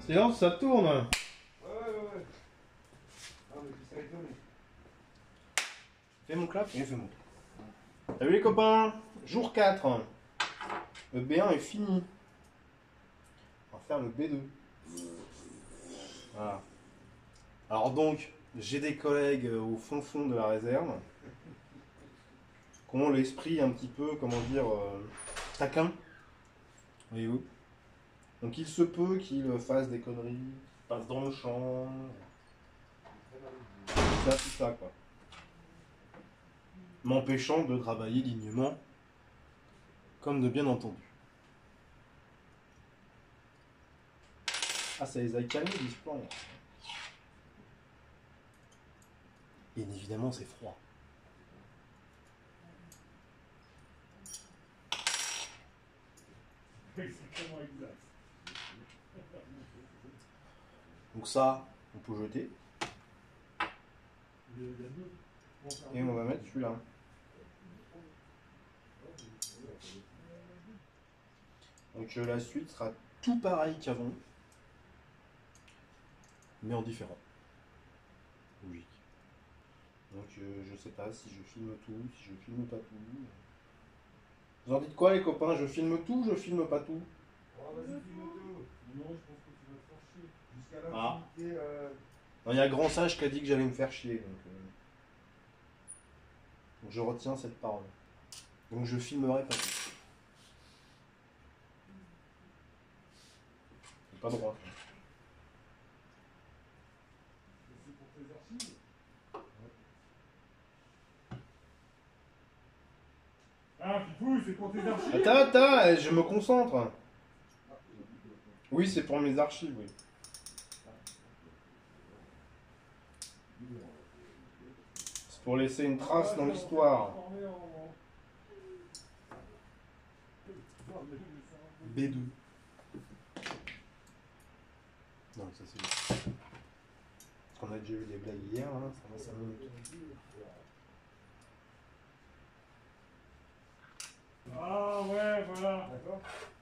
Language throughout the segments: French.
Silence, ça tourne. Ouais. Ah, mais ça a étonné. Fais mon clap. Et fais mon clap. Salut les copains. Jour 4. Le B1 est fini. On va faire le B2. Voilà. Alors donc, j'ai des collègues au fond de la réserve qui ont l'esprit un petit peu, comment dire, taquin. Voyez-vous. Donc il se peut qu'ils fassent des conneries, passent dans le champ, tout ça quoi. M'empêchant de travailler dignement, comme de bien entendu. Ah, ça les a calmés, ils se plaignent. Bien évidemment, c'est froid. Exactement exact. Donc ça, on peut jeter. Et on va mettre celui-là. Donc la suite sera tout pareil qu'avant, mais en différent. Logique. Donc je sais pas si je filme tout, si je filme pas tout. Vous en dites quoi les copains? Je filme tout, je filme pas tout? Oh, vas-y, filme tout. Non, je pense que tu vas te faire chier. Jusqu'à Ah. l'infinité. Non, il y a Grand Sage qui a dit que j'allais me faire chier, donc je retiens cette parole. Donc je filmerai pas tout. J'ai pas le droit. C'est pour tes archives. Ah, Pipou, c'est pour tes archives. Attends, je me concentre. Oui, c'est pour mes archives, oui. C'est pour laisser une trace dans l'histoire. B2. Non, ça c'est juste. Parce qu'on a déjà eu des blagues hier, hein, ça va 5 minutes. Ah ouais, voilà. D'accord.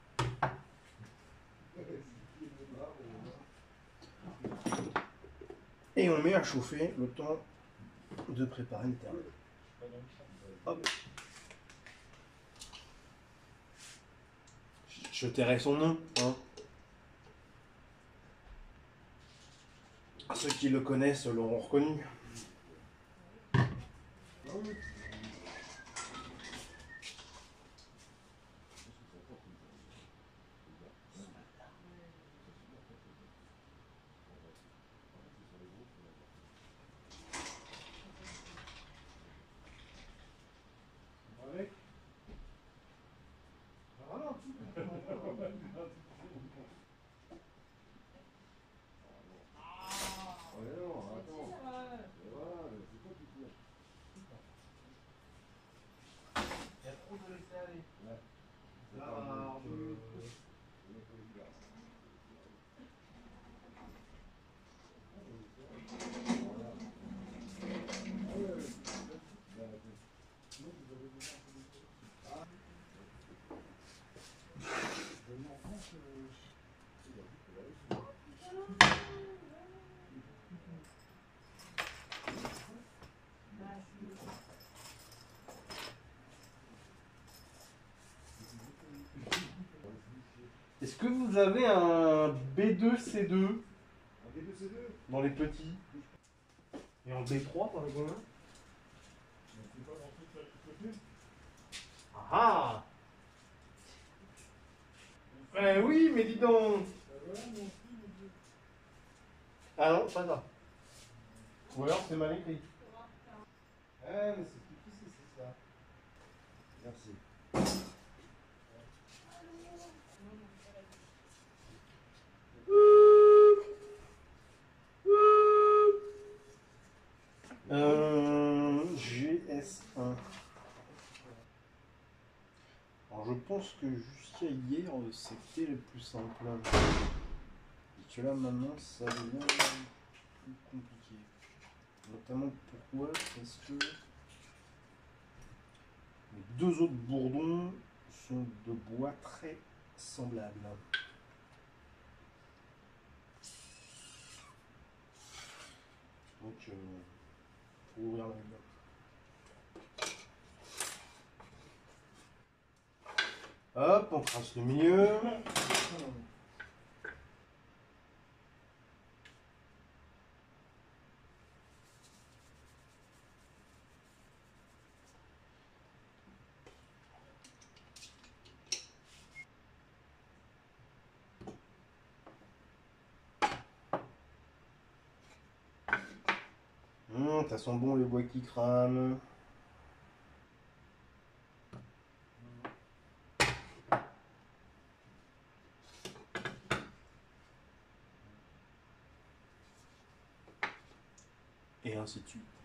Et on met à chauffer le temps de préparer le terrain. Hop. Je tairai son nom, hein. Ceux qui le connaissent l'auront reconnu. Avec. Il y a trop de laisser aller. Est-ce que vous avez un B2C2 Un B2C2. dans les petits? Et en B3 par exemple? C'est pas dans toute la côté. Ah ah. Oui, mais dis donc. Ah non, pas ça. Ou alors c'est mal écrit. Ah, mais c'est plus petit, c'est ça. Merci. GS1. Alors je pense que jusqu'à hier c'était le plus simple. Et que là maintenant ça devient plus compliqué. Notamment pourquoi? Parce que les deux autres bourdons sont de bois très semblables. Donc, faut ouvrir la lumière. Hop, on trace le milieu. Ça sent bon les bois qui crament. Et ainsi de suite.